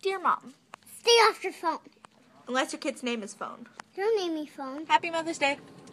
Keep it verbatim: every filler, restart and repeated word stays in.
Dear Mom. Stay off your phone. Unless your kid's name is Phone. Don't name me Phone. Happy Mother's Day.